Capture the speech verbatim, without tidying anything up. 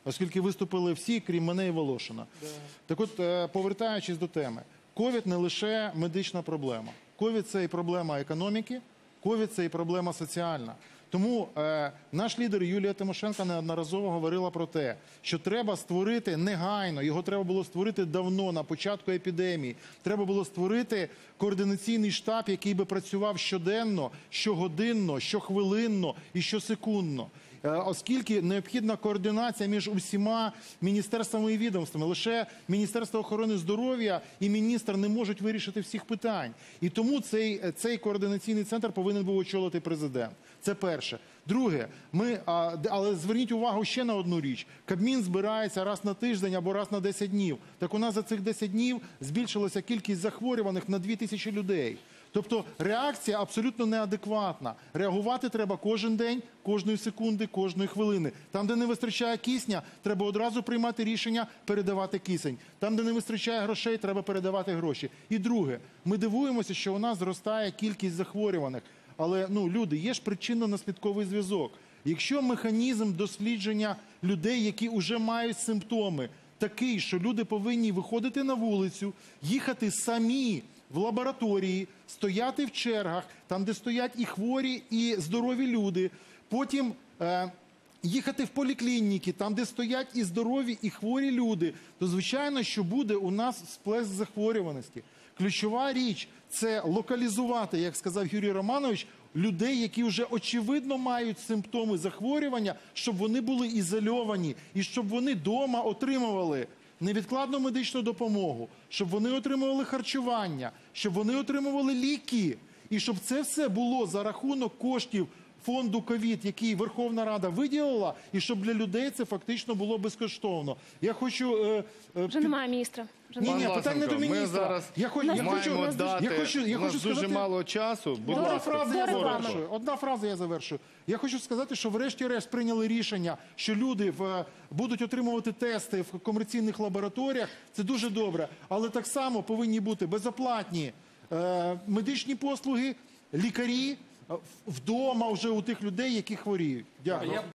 оскільки виступили всі, крім мене і Волошина. Да. Так от, повертаючись до теми, ковід не лише медична проблема. Ковід – це і проблема економіки, ковід – це і проблема соціальна. Тому е, наш лідер Юлія Тимошенко неодноразово говорила про те, що треба створити негайно, його треба було створити давно, на початку епідемії. Треба було створити координаційний штаб, який би працював щоденно, щогодинно, щохвилинно і щосекундно. Е, оскільки необхідна координація між усіма міністерствами і відомствами. Лише Міністерство охорони здоров'я і міністр не можуть вирішити всіх питань. І тому цей, цей координаційний центр повинен був очолити президент. Це перше. Друге, ми, а, але зверніть увагу ще на одну річ. Кабмін збирається раз на тиждень або раз на десять днів. Так у нас за цих десять днів збільшилася кількість захворюваних на дві тисячі людей. Тобто реакція абсолютно неадекватна. Реагувати треба кожен день, кожної секунди, кожної хвилини. Там, де не вистачає кисня, треба одразу приймати рішення передавати кисень. Там, де не вистачає грошей, треба передавати гроші. І друге, ми дивуємося, що у нас зростає кількість захворюваних. Але, ну, люди, є ж причинно-наслідковий зв'язок. Якщо механізм дослідження людей, які вже мають симптоми, такий, що люди повинні виходити на вулицю, їхати самі в лабораторії, стояти в чергах, там, де стоять і хворі, і здорові люди, потім е, їхати в поліклініки, там, де стоять і здорові, і хворі люди, то, звичайно, що буде у нас сплеск захворюваності. Ключова річ – це локалізувати, як сказав Юрій Романович, людей, які вже очевидно мають симптоми захворювання, щоб вони були ізольовані і щоб вони вдома отримували невідкладну медичну допомогу, щоб вони отримували харчування, щоб вони отримували ліки. І щоб це все було за рахунок коштів фонду ковід, який Верховна Рада виділила, і щоб для людей це фактично було безкоштовно. Я хочу... Е, е, Вже немає міністра. Ні, ні, питання не до міністра. Ми зараз я хочу, я маємо хочу, дати, я хочу, я у нас хочу дуже сказати, мало часу. Будь одна ласка. фраза я завершую. Одна фраза я завершую. Я хочу сказати, що врешті-решт прийняли рішення, що люди в, будуть отримувати тести в комерційних лабораторіях. Це дуже добре. Але так само повинні бути безоплатні е, медичні послуги, лікарі, вдома вже у тих людей, які хворіють. Дякую.